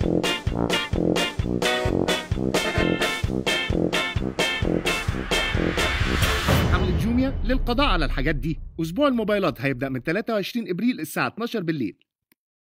حملة جوميا للقضاء على الحاجات دي. أسبوع الموبايلات هيبدأ من 23 إبريل الساعة 12 بالليل.